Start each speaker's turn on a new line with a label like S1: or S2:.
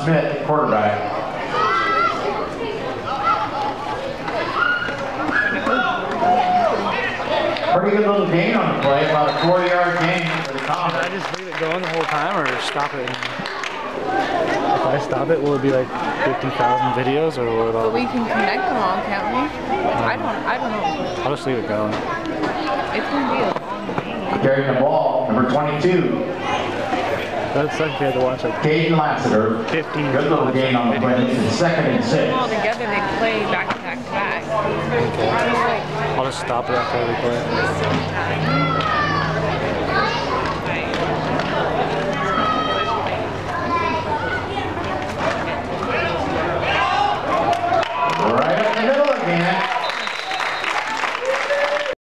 S1: Smith, quarterback. Pretty good little gain on the play, about a 4-yard gain for the Comets.
S2: Should I just leave it going the whole time or stop it? If I stop it, will it be like 50,000 videos or will it all?
S3: But we can connect them all, can't we? I don't know.
S2: I'll just leave it going.
S3: It's gonna be a long game.
S1: Carrying the ball, number 22.
S2: That's such good to watch. Like
S1: Caden Lassiter.
S2: 15.
S1: Good little gain on the play. It's 2nd and 6.
S3: All together, they play back to back to back.
S2: Okay. I'll just stop it after every play.